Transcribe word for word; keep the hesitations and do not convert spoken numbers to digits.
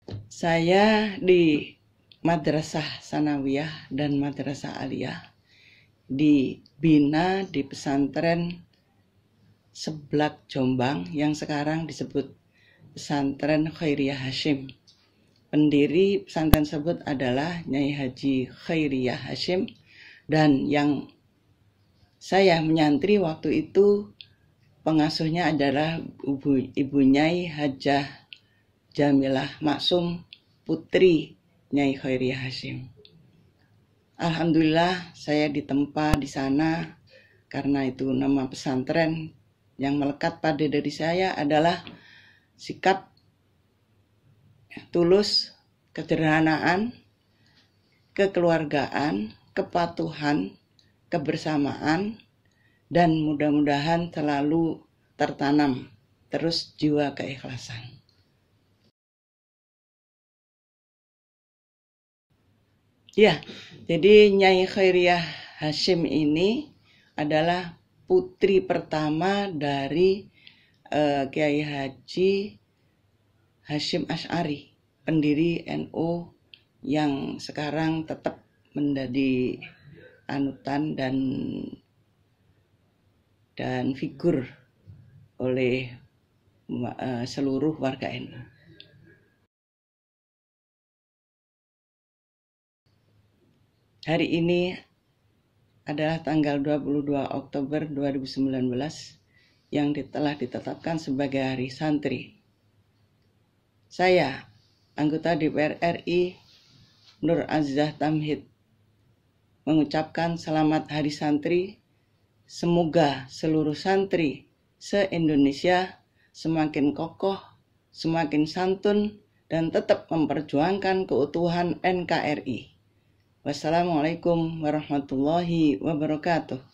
Saya di Madrasah Sanawiyah dan Madrasah Aliyah dibina di pesantren Seblak Jombang yang sekarang disebut Pesantren Khairiyah Hasyim. Pendiri pesantren tersebut adalah Nyai Haji Khairiyah Hasyim, dan yang saya menyantri waktu itu pengasuhnya adalah ibu, ibu Nyai Hajah Jamilah Maksum, putri Nyai Khairiyah Hasyim. Alhamdulillah saya ditempa di sana karena itu nama pesantren. Yang melekat pada diri saya adalah sikap tulus, kesederhanaan, kekeluargaan, kepatuhan, kebersamaan, dan mudah-mudahan selalu tertanam terus jiwa keikhlasan. Ya, jadi Nyai Khairiyah Hasyim ini adalah putri pertama dari uh, Kiai Haji Hasyim Asy'ari, pendiri N U yang sekarang tetap menjadi anutan dan dan figur oleh uh, seluruh warga N U. Hari ini adalah tanggal dua puluh dua Oktober dua ribu sembilan belas yang telah ditetapkan sebagai Hari Santri. Saya, anggota D P R R I Nur Azizzah Tamhid, mengucapkan selamat Hari Santri. Semoga seluruh santri se-Indonesia semakin kokoh, semakin santun, dan tetap memperjuangkan keutuhan N K R I. Wassalamualaikum warahmatullahi wabarakatuh.